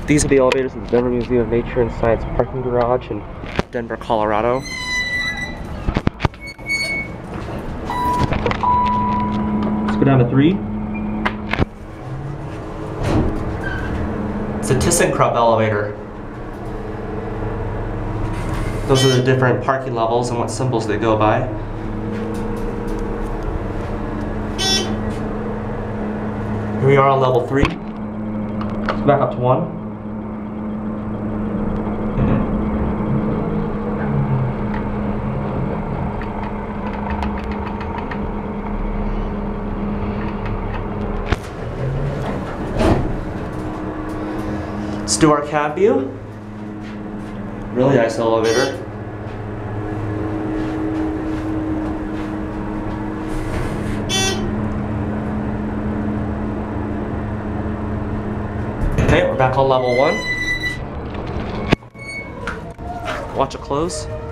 These are the elevators of the Denver Museum of Nature and Science parking garage in Denver, Colorado. Let's go down to 3. It's a ThyssenKrupp elevator. Those are the different parking levels and what symbols they go by. Here we are on level 3. Let's back up to 1. Let's do our cab view. Really nice elevator. Okay, we're back on level 1. Watch it close.